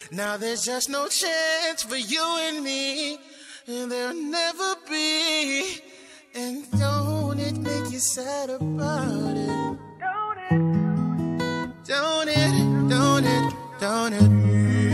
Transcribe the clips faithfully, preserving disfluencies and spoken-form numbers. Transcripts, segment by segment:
Now there's just no chance for you and me, and there'll never be. And don't it make you sad about it? Don't it? Don't it? Don't it? Don't it?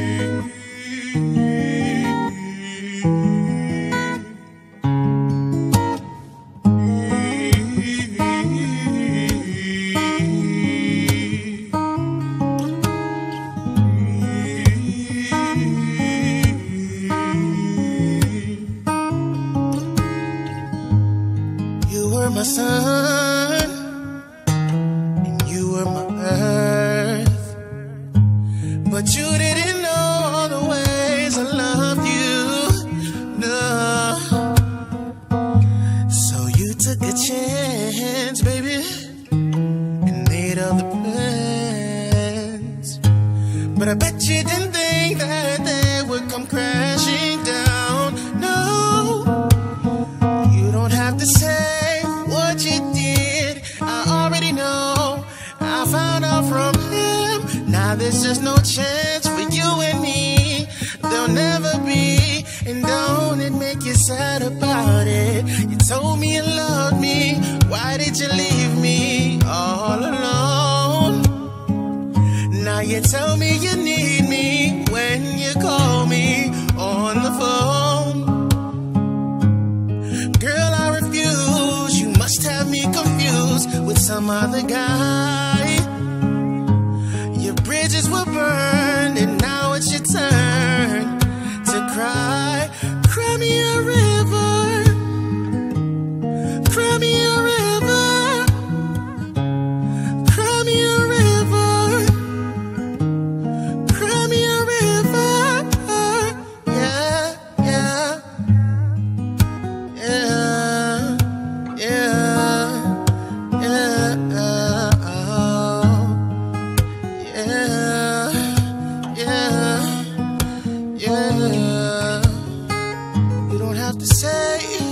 My sun, and you were my earth, but you didn't know all the ways I loved you, no. So you took a chance, baby, and made other plans, but I bet you didn't think that they would come crashing down. No, you don't have to say what you did, I already know. I found out from him. Now there's just no chance for you and me. There'll never be. And don't it make you sad about it? You told me you loved me. Why did you leave me all alone? Now you tell me you need me when you call me on the phone. Girl, I refuse. You must have me confused with some other guy. Your bridges were burned, and now it's your turn to cry. Cry me a river, cry me a river, cry me a river, cry me a river. Yeah, yeah, yeah, yeah, yeah, oh, yeah, yeah, yeah. You don't have to say